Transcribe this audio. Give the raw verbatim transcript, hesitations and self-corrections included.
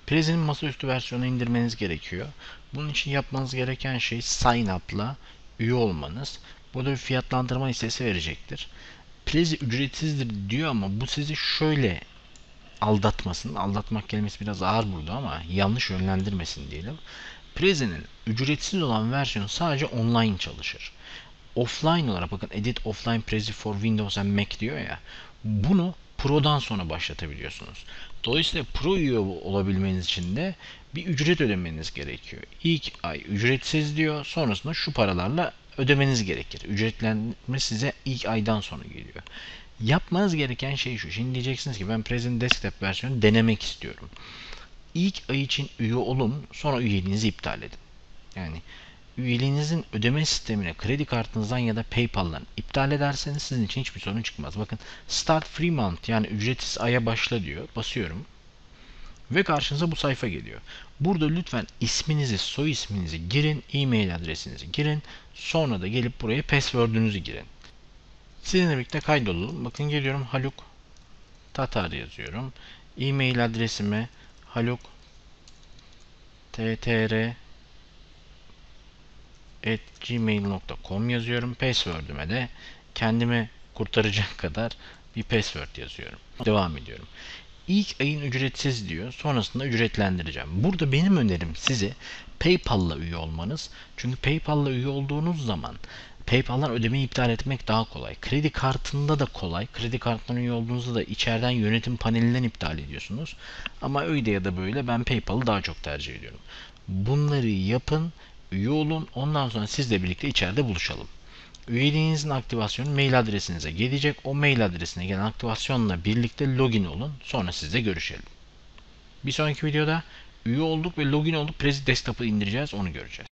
Prezi'nin masaüstü versiyonu indirmeniz gerekiyor. Bunun için yapmanız gereken şey sign up'la üye olmanız. Burada bir fiyatlandırma listesi verecektir. Prezi ücretsizdir diyor ama bu sizi şöyle aldatmasın. Aldatmak kelimesi biraz ağır burada ama yanlış yönlendirmesin diyelim. Prezi'nin ücretsiz olan versiyonu sadece online çalışır. Offline olarak bakın Edit Offline Prezi for Windows and Mac diyor ya. Bunu Pro'dan sonra başlatabiliyorsunuz. Dolayısıyla Pro üye olabilmeniz için de bir ücret ödemeniz gerekiyor. İlk ay ücretsiz diyor. Sonrasında şu paralarla ödemeniz gerekir. Ücretlenme size ilk aydan sonra geliyor. Yapmanız gereken şey şu. Şimdi diyeceksiniz ki ben Prezi'nin desktop versiyonu denemek istiyorum. İlk ay için üye olun, sonra üyeliğinizi iptal edin. Yani üyeliğinizin ödeme sistemine kredi kartınızdan ya da PayPal'dan iptal ederseniz sizin için hiçbir sorun çıkmaz. Bakın Start Free Month yani ücretsiz aya başla diyor. Basıyorum. Ve karşınıza bu sayfa geliyor. Burada lütfen isminizi, soy isminizi girin, e-mail adresinizi girin. Sonra da gelip buraya password'ünüzü girin. Sizinle birlikte kaydolalım. Bakın geliyorum Haluk Tatar yazıyorum. E-mail adresime haluk ttr at gmail nokta com yazıyorum. Password'üme de kendime kurtaracak kadar bir password yazıyorum. Devam ediyorum. İlk ayın ücretsiz diyor. Sonrasında ücretlendireceğim. Burada benim önerim size PayPal'la üye olmanız. Çünkü PayPal'la üye olduğunuz zaman PayPal'dan ödemeyi iptal etmek daha kolay. Kredi kartında da kolay. Kredi kartından üye olduğunuzda da içeriden yönetim panelinden iptal ediyorsunuz. Ama öyle ya da böyle ben PayPal'ı daha çok tercih ediyorum. Bunları yapın, üye olun. Ondan sonra sizle birlikte içeride buluşalım. Üyeliğinizin aktivasyonu mail adresinize gelecek. O mail adresine gelen aktivasyonla birlikte login olun. Sonra sizle görüşelim. Bir sonraki videoda üye olduk ve login olduk. Prezi Desktop'ı indireceğiz. Onu göreceğiz.